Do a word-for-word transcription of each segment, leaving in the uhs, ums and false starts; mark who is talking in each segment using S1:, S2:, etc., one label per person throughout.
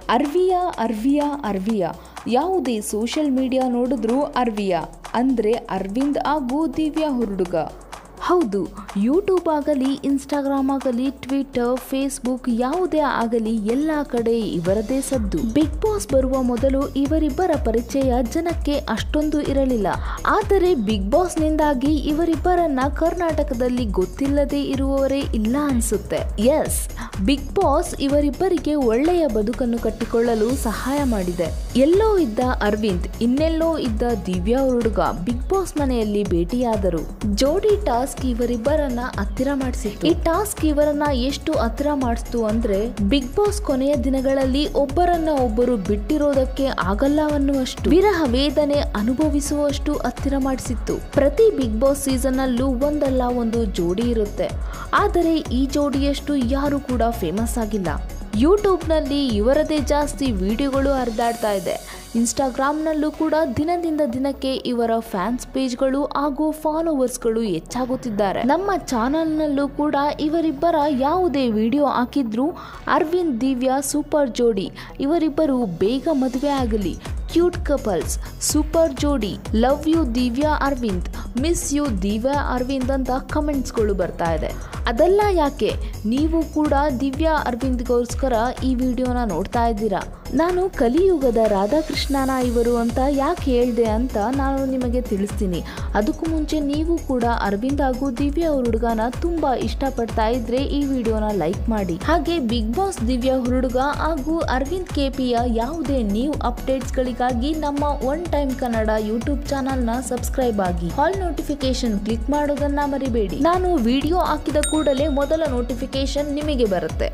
S1: arviya arviya arviya ಯಾವುದೇ social media ನೋಡಿದ್ರೂ arviya ಅಂದರೆ ಅರವಿಂದ್ ಹಾಗೂ ದಿವ್ಯಾ ಉರುಡುಗ. ಹೌದು, ಯೂಟ್ಯೂಬ್ ಆಗಲಿ, ಇನ್ಸ್ಟಾಗ್ರಾಮ್ ಆಗಲಿ, ಟ್ವಿಟರ್, ಫೇಸ್ಬುಕ್ ಯಾವುದೇ ಆಗಲಿ ಎಲ್ಲ ಕಡೆ ಇವರದೇ ಸದ್ದು. ಬಿಗ್ ಬಾಸ್ ಬರುವ ಮೊದಲು ಇವರಿಬ್ಬರ ಪರಿಚಯ ಜನಕ್ಕೆ ಅಷ್ಟೊಂದು ಇರಲಿಲ್ಲ. ಆದರೆ ಬಿಗ್ ಬಾಸ್ ನಿಂದಾಗಿ ಇವರಿಬ್ಬರನ್ನ ಕರ್ನಾಟಕದಲ್ಲಿ ಗೊತ್ತಿಲ್ಲದೆ ಇರುವವರೇ ಇಲ್ಲ ಅನ್ಸುತ್ತೆ. ಎಸ್, ಬಿಗ್ ಬಾಸ್ ಇವರಿಬ್ಬರಿಗೆ ಒಳ್ಳೆಯ ಬದುಕನ್ನು ಕಟ್ಟಿಕೊಳ್ಳಲು ಸಹಾಯ ಮಾಡಿದೆ. ಎಲ್ಲೋ ಇದ್ದ ಅರವಿಂದ್, ಇನ್ನೆಲ್ಲೋ ಇದ್ದ ದಿವ್ಯಾ ಉರುಡುಗ ಬಿಗ್ ಬಾಸ್ ಮನೆಯಲ್ಲಿ ಭೇಟಿಯಾದರು. ಜೋಡಿ ಟಾಸ್ಕ್ ಇವರಿಬ್ಬರನ್ನ ಹತ್ತಿರ ಮಾಡಿಸಿತ್ತು. ಈ ಟಾಸ್ಕ್ ಇವರನ್ನ ಎಷ್ಟು ಹತ್ತಿರ ಮಾಡಿಸ್ತು ಅಂದ್ರೆ ಬಿಗ್ ಬಾಸ್ ಕೊನೆಯ ದಿನಗಳಲ್ಲಿ ಒಬ್ಬರನ್ನ ಒಬ್ಬರು ಬಿಟ್ಟಿರೋದಕ್ಕೆ ಆಗಲ್ಲ ಅನ್ನುವಷ್ಟು, ವಿರಹ ವೇದನೆ ಅನುಭವಿಸುವಷ್ಟು ಹತ್ತಿರ ಮಾಡಿಸಿತ್ತು. ಪ್ರತಿ ಬಿಗ್ ಬಾಸ್ ಸೀಸನ್ ಅಲ್ಲೂ ಒಂದಲ್ಲ ಒಂದು ಜೋಡಿ ಇರುತ್ತೆ. ಆದರೆ ಈ ಜೋಡಿಯಷ್ಟು ಯಾರು ಕೂಡ ಫೇಮಸ್ ಆಗಿಲ್ಲ. ಯೂಟ್ಯೂಬ್ನಲ್ಲಿ ಇವರದೇ ಜಾಸ್ತಿ ವಿಡಿಯೋಗಳು ಹರಿದಾಡ್ತಾ ಇದೆ. ಇನ್ಸ್ಟಾಗ್ರಾಮ್ನಲ್ಲೂ ಕೂಡ ದಿನದಿಂದ ದಿನಕ್ಕೆ ಇವರ ಫ್ಯಾನ್ಸ್ ಪೇಜ್ಗಳು ಹಾಗೂ ಫಾಲೋವರ್ಸ್ಗಳು ಹೆಚ್ಚಾಗುತ್ತಿದ್ದಾರೆ. ನಮ್ಮ ಚಾನಲ್ನಲ್ಲೂ ಕೂಡ ಇವರಿಬ್ಬರ ಯಾವುದೇ ವಿಡಿಯೋ ಹಾಕಿದ್ರೂ ಅರವಿಂದ್ ದಿವ್ಯಾ ಸೂಪರ್ ಜೋಡಿ, ಇವರಿಬ್ಬರು ಬೇಗ ಮದುವೆ ಆಗಲಿ, ಕ್ಯೂಟ್ ಕಪಲ್ಸ್, ಸೂಪರ್ ಜೋಡಿ, love you Divya Aravind, miss you Divya Aravind ಅಂತ ಕಮೆಂಟ್ಸ್ಗಳು ಬರ್ತಾ ಇದೆ. ಅದೆಲ್ಲ ಯಾಕೆ, ನೀವು ಕೂಡ ದಿವ್ಯಾ ಅರವಿಂದ್ಗೋಸ್ಕರ ಈ ವಿಡಿಯೋನ ನೋಡ್ತಾ ಇದ್ದೀರಾ. ನಾನು ಕಲಿಯುಗದ ರಾಧಾಕೃಷ್ಣನ ಇವರು ಅಂತ ಯಾಕೆ ಹೇಳಿದೆ ಅಂತ ನಾನು ನಿಮಗೆ ತಿಳಿಸ್ತೀನಿ. ಅದಕ್ಕೂ ಮುಂಚೆ ನೀವು ಕೂಡ ಅರವಿಂದ್ ಹಾಗೂ ದಿವ್ಯಾ ಉರುಡುಗನ ತುಂಬಾ ಇಷ್ಟಪಡ್ತಾ ಇದ್ರೆ ಈ ವಿಡಿಯೋನ ಲೈಕ್ ಮಾಡಿ. ಹಾಗೆ ಬಿಗ್ ಬಾಸ್ ದಿವ್ಯಾ ಉರುಡುಗ ಹಾಗೂ ಅರವಿಂದ್ ಕೆಪಿಯ ಯಾವುದೇ ನ್ಯೂ ಅಪ್ಡೇಟ್ಸ್ ಗಳಿಗಾಗಿ ನಮ್ಮ one time Kannada YouTube channel ನ ಸಬ್ಸ್ಕ್ರೈಬ್ ಆಗಿ ಆಲ್ ನೋಟಿಫಿಕೇಶನ್ ಕ್ಲಿಕ್ ಮಾಡೋದನ್ನ ಮರಿಬೇಡಿ. ನಾನು ವಿಡಿಯೋ ಹಾಕಿದ ಕೂಡಲೇ ಮೊದಲ ನೋಟಿಫಿಕೇಶನ್ ನಿಮಗೆ ಬರುತ್ತೆ.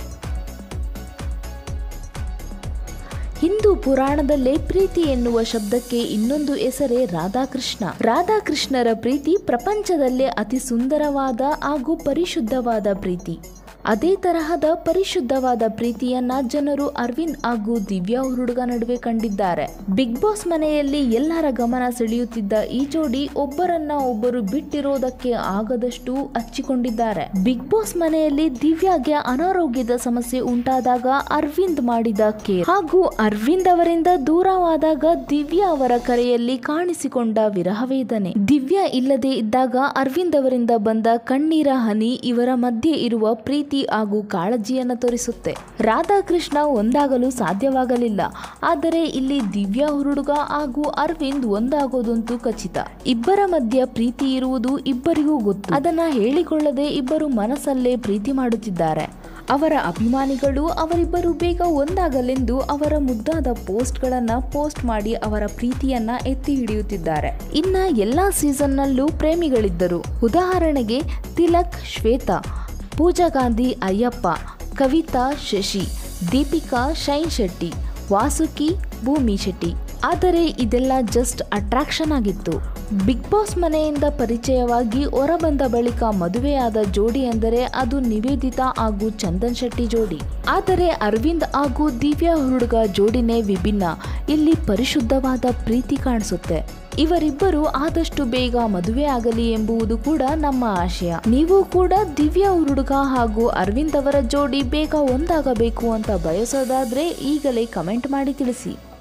S1: ಹಿಂದೂ ಪುರಾಣದಲ್ಲೇ ಪ್ರೀತಿ ಎನ್ನುವ ಶಬ್ದಕ್ಕೆ ಇನ್ನೊಂದು ಹೆಸರೇ ರಾಧಾಕೃಷ್ಣ. ರಾಧಾಕೃಷ್ಣರ ಪ್ರೀತಿ ಪ್ರಪಂಚದಲ್ಲೇ ಅತಿ ಸುಂದರವಾದ ಹಾಗೂ ಪರಿಶುದ್ಧವಾದ ಪ್ರೀತಿ. ಅದೇ ತರಹದ ಪರಿಶುದ್ಧವಾದ ಪ್ರೀತಿಯನ್ನ ಜನರು ಅರವಿಂದ್ ಹಾಗೂ ದಿವ್ಯಾ ಉರುಡುಗ ನಡುವೆ ಕಂಡಿದ್ದಾರೆ. ಬಿಗ್ ಬಾಸ್ ಮನೆಯಲ್ಲಿ ಎಲ್ಲರ ಗಮನ ಸೆಳೆಯುತ್ತಿದ್ದ ಈ ಜೋಡಿ ಒಬ್ಬರನ್ನ ಒಬ್ಬರು ಬಿಟ್ಟಿರೋದಕ್ಕೆ ಆಗದಷ್ಟು ಹಚ್ಚಿಕೊಂಡಿದ್ದಾರೆ. ಬಿಗ್ ಬಾಸ್ ಮನೆಯಲ್ಲಿ ದಿವ್ಯಾಗೆ ಅನಾರೋಗ್ಯದ ಸಮಸ್ಯೆ ಉಂಟಾದಾಗ ಅರವಿಂದ್ ಮಾಡಿದ ಕೇರ್ ಹಾಗೂ ಅರವಿಂದ್ ಅವರಿಂದ ದೂರವಾದಾಗ ದಿವ್ಯಾ ಅವರ ಕರೆಯಲ್ಲಿ ಕಾಣಿಸಿಕೊಂಡ ವಿರಹ ವೇದನೆ, ದಿವ್ಯಾ ಇಲ್ಲದೆ ಇದ್ದಾಗ ಅರವಿಂದ್ ಅವರಿಂದ ಬಂದ ಕಣ್ಣೀರ ಹನಿ ಇವರ ಮಧ್ಯೆ ಇರುವ ಪ್ರೀತಿ ಹಾಗೂ ಕಾಳಜಿಯನ್ನು ತೋರಿಸುತ್ತೆ. ರಾಧಾಕೃಷ್ಣ ಒಂದಾಗಲು ಸಾಧ್ಯವಾಗಲಿಲ್ಲ. ಆದರೆ ಇಲ್ಲಿ ದಿವ್ಯಾ ಉರುಡುಗ ಹಾಗೂ ಅರವಿಂದ್ ಒಂದಾಗೋದಂತೂ ಖಚಿತ. ಇಬ್ಬರ ಮಧ್ಯ ಪ್ರೀತಿ ಇರುವುದು ಇಬ್ಬರಿಗೂ ಗೊತ್ತು. ಅದನ್ನ ಹೇಳಿಕೊಳ್ಳದೆ ಇಬ್ಬರು ಮನಸ್ಸಲ್ಲೇ ಪ್ರೀತಿ ಮಾಡುತ್ತಿದ್ದಾರೆ. ಅವರ ಅಭಿಮಾನಿಗಳು ಅವರಿಬ್ಬರು ಬೇಗ ಒಂದಾಗಲೆಂದು ಅವರ ಮುದ್ದಾದ ಪೋಸ್ಟ್ಗಳನ್ನ ಪೋಸ್ಟ್ ಮಾಡಿ ಅವರ ಪ್ರೀತಿಯನ್ನ ಎತ್ತಿ ಹಿಡಿಯುತ್ತಿದ್ದಾರೆ. ಇನ್ನ ಎಲ್ಲಾ ಸೀಸನ್ನಲ್ಲೂ ಪ್ರೇಮಿಗಳಿದ್ದರು. ಉದಾಹರಣೆಗೆ ತಿಲಕ್ ಶ್ವೇತಾ, ಪೂಜಾ ಗಾಂಧಿ ಅಯ್ಯಪ್ಪ, ಕವಿತಾ ಶಶಿ, ದೀಪಿಕಾ ಶೈನ್ ಶೆಟ್ಟಿ, ವಾಸುಕಿ ಭೂಮಿ ಶೆಟ್ಟಿ. ಆದರೆ ಇದೆಲ್ಲ ಜಸ್ಟ್ ಅಟ್ರಾಕ್ಷನ್ ಆಗಿತ್ತು. ಬಿಗ್ ಬಾಸ್ ಮನೆಯಿಂದ ಪರಿಚಯವಾಗಿ ಹೊರಬಂದ ಬಳಿಕ ಮದುವೆಯಾದ ಜೋಡಿ ಎಂದರೆ ಅದು ನಿವೇದಿತಾ ಹಾಗೂ ಚಂದನ್ ಶೆಟ್ಟಿ ಜೋಡಿ. ಆದರೆ ಅರವಿಂದ್ ಹಾಗೂ ದಿವ್ಯಾ ಉರುಡುಗ ಜೋಡಿನೇ ವಿಭಿನ್ನ. ಇಲ್ಲಿ ಪರಿಶುದ್ಧವಾದ ಪ್ರೀತಿ ಕಾಣಿಸುತ್ತೆ. ಇವರಿಬ್ಬರು ಆದಷ್ಟು ಬೇಗ ಮದುವೆ ಆಗಲಿ ಎಂಬುದು ಕೂಡ ನಮ್ಮ ಆಶಯ. ನೀವು ಕೂಡ ದಿವ್ಯಾ ಉರುಡುಗ ಹಾಗೂ ಅರವಿಂದ್ ಅವರ ಜೋಡಿ ಬೇಗ ಒಂದಾಗಬೇಕು ಅಂತ ಬಯಸೋದಾದ್ರೆ ಈಗಲೇ ಕಮೆಂಟ್ ಮಾಡಿ ತಿಳಿಸಿ.